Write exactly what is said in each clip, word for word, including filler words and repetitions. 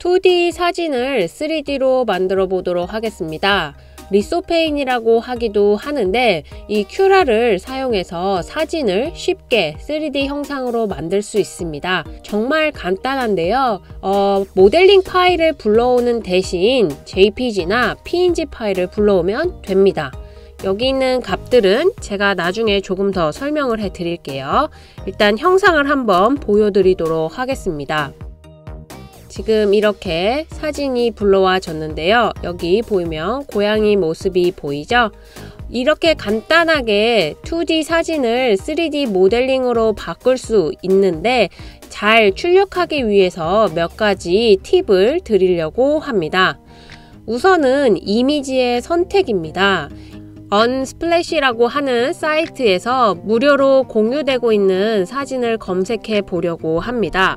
투디 사진을 쓰리디로 만들어 보도록 하겠습니다. 리소페인이라고 하기도 하는데 이 큐라를 사용해서 사진을 쉽게 쓰리디 형상으로 만들 수 있습니다. 정말 간단한데요. 어, 모델링 파일을 불러오는 대신 제이피지나 피엔지 파일을 불러오면 됩니다. 여기 있는 값들은 제가 나중에 조금 더 설명을 해 드릴게요. 일단 형상을 한번 보여드리도록 하겠습니다. 지금 이렇게 사진이 불러와졌는데요. 여기 보이면 고양이 모습이 보이죠? 이렇게 간단하게 투디 사진을 쓰리디 모델링으로 바꿀 수 있는데 잘 출력하기 위해서 몇 가지 팁을 드리려고 합니다. 우선은 이미지의 선택입니다. 언스플래시라고 하는 사이트에서 무료로 공유되고 있는 사진을 검색해 보려고 합니다.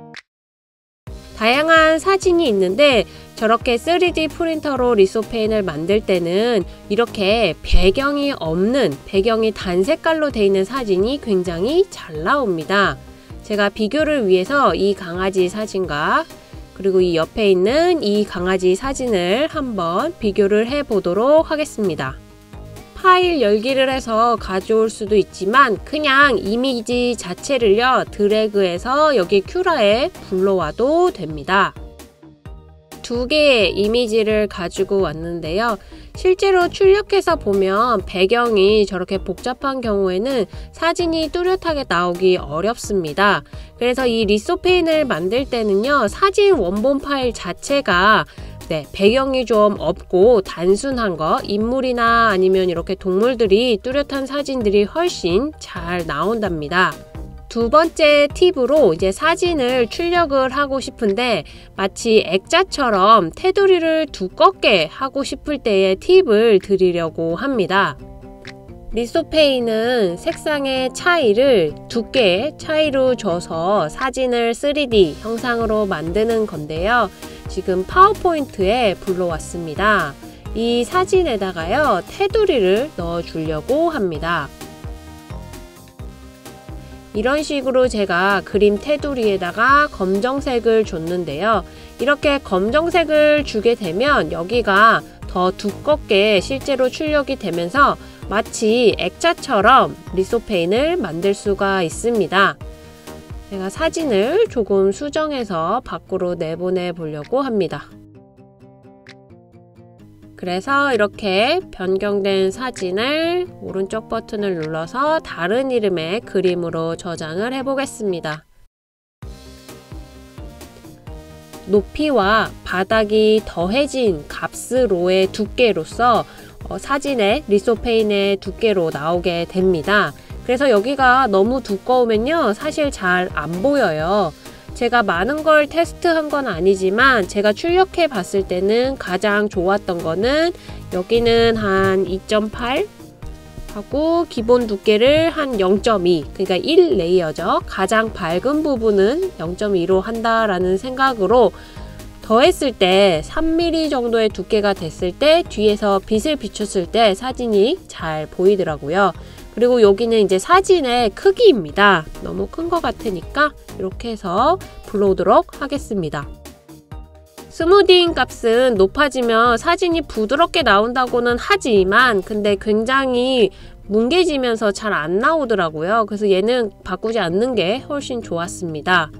다양한 사진이 있는데 저렇게 쓰리디 프린터로 리소페인을 만들 때는 이렇게 배경이 없는, 배경이 단색깔로 되어 있는 사진이 굉장히 잘 나옵니다. 제가 비교를 위해서 이 강아지 사진과 그리고 이 옆에 있는 이 강아지 사진을 한번 비교를 해 보도록 하겠습니다. 파일 열기를 해서 가져올 수도 있지만 그냥 이미지 자체를요 드래그해서 여기 큐라에 불러와도 됩니다. 두 개의 이미지를 가지고 왔는데요. 실제로 출력해서 보면 배경이 저렇게 복잡한 경우에는 사진이 뚜렷하게 나오기 어렵습니다. 그래서 이 리소페인을 만들 때는요 사진 원본 파일 자체가 네, 배경이 좀 없고 단순한 거, 인물이나 아니면 이렇게 동물들이 뚜렷한 사진들이 훨씬 잘 나온답니다. 두 번째 팁으로 이제 사진을 출력을 하고 싶은데 마치 액자처럼 테두리를 두껍게 하고 싶을 때의 팁을 드리려고 합니다. 리소페인은 색상의 차이를 두께의 차이로 줘서 사진을 쓰리디 형상으로 만드는 건데요. 지금 파워포인트에 불러왔습니다. 이 사진에다가요 테두리를 넣어 주려고 합니다. 이런 식으로 제가 그림 테두리에다가 검정색을 줬는데요. 이렇게 검정색을 주게 되면 여기가 더 두껍게 실제로 출력이 되면서 마치 액자처럼 리소페인을 만들 수가 있습니다. 제가 사진을 조금 수정해서 밖으로 내보내 보려고 합니다. 그래서 이렇게 변경된 사진을 오른쪽 버튼을 눌러서 다른 이름의 그림으로 저장을 해 보겠습니다. 높이와 바닥이 더해진 값으로의 두께로서 어, 사진의 리소페인의 두께로 나오게 됩니다. 그래서 여기가 너무 두꺼우면요 사실 잘 안 보여요. 제가 많은 걸 테스트한 건 아니지만 제가 출력해 봤을 때는 가장 좋았던 거는 여기는 한 이 점 팔 하고 기본 두께를 한 영 점 이, 그러니까 일 레이어죠. 가장 밝은 부분은 영 점 이로 한다라는 생각으로 더했을 때 삼 밀리미터 정도의 두께가 됐을 때 뒤에서 빛을 비췄을 때 사진이 잘 보이더라고요. 그리고 여기는 이제 사진의 크기입니다. 너무 큰 것 같으니까 이렇게 해서 불러오도록 하겠습니다. 스무딩 값은 높아지면 사진이 부드럽게 나온다고는 하지만 근데 굉장히 뭉개지면서 잘 안 나오더라고요. 그래서 얘는 바꾸지 않는 게 훨씬 좋았습니다.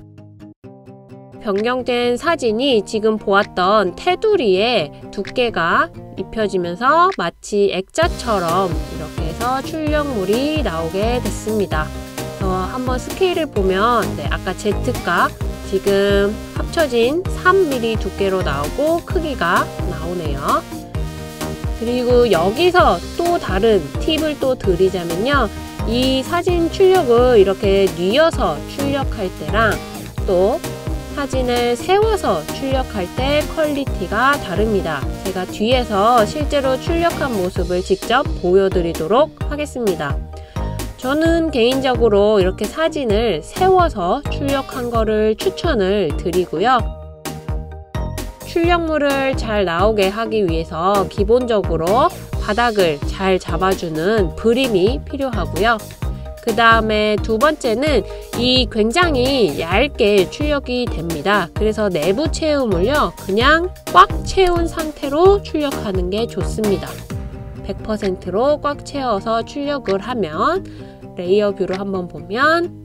변경된 사진이 지금 보았던 테두리에 두께가 입혀지면서 마치 액자처럼 이렇게 해서 출력물이 나오게 됐습니다. 그래서 한번 스케일을 보면 네, 아까 Z값 지금 합쳐진 삼 밀리미터 두께로 나오고 크기가 나오네요. 그리고 여기서 또 다른 팁을 또 드리자면요. 이 사진 출력을 이렇게 뉘어서 출력할 때랑 또 사진을 세워서 출력할 때 퀄리티가 다릅니다. 제가 뒤에서 실제로 출력한 모습을 직접 보여드리도록 하겠습니다. 저는 개인적으로 이렇게 사진을 세워서 출력한 거를 추천을 드리고요. 출력물을 잘 나오게 하기 위해서 기본적으로 바닥을 잘 잡아주는 브림이 필요하고요. 그 다음에 두 번째는 이 굉장히 얇게 출력이 됩니다. 그래서 내부 채움을요, 그냥 꽉 채운 상태로 출력하는 게 좋습니다. 백 퍼센트로 꽉 채워서 출력을 하면, 레이어 뷰로 한번 보면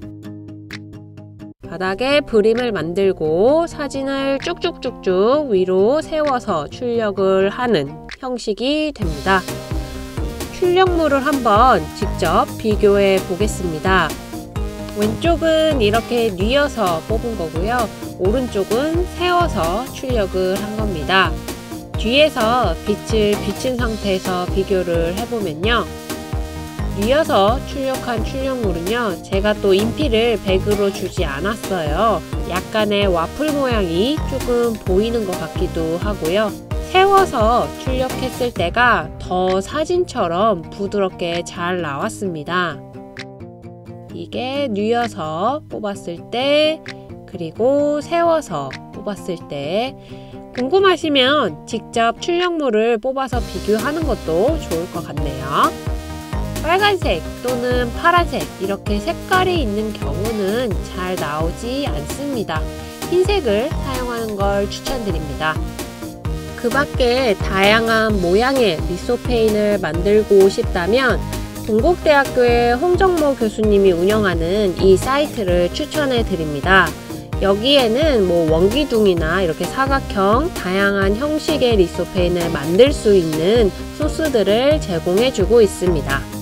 바닥에 그림을 만들고 사진을 쭉쭉쭉쭉 위로 세워서 출력을 하는 형식이 됩니다. 출력물을 한번 직접 비교해 보겠습니다. 왼쪽은 이렇게 뉘어서 뽑은 거고요. 오른쪽은 세워서 출력을 한 겁니다. 뒤에서 빛을 비친 상태에서 비교를 해보면요. 뉘어서 출력한 출력물은요, 제가 또 인피를 백으로 주지 않았어요. 약간의 와플 모양이 조금 보이는 것 같기도 하고요. 세워서 출력했을 때가 더 사진처럼 부드럽게 잘 나왔습니다. 이게 뉘어서 뽑았을 때, 그리고 세워서 뽑았을 때, 궁금하시면 직접 출력물을 뽑아서 비교하는 것도 좋을 것 같네요. 빨간색 또는 파란색 이렇게 색깔이 있는 경우는 잘 나오지 않습니다. 흰색을 사용하는 걸 추천드립니다. 그 밖에 다양한 모양의 리소페인을 만들고 싶다면 동국대학교의 홍정모 교수님이 운영하는 이 사이트를 추천해 드립니다. 여기에는 뭐 원기둥이나 이렇게 사각형 다양한 형식의 리소페인을 만들 수 있는 소스들을 제공해 주고 있습니다.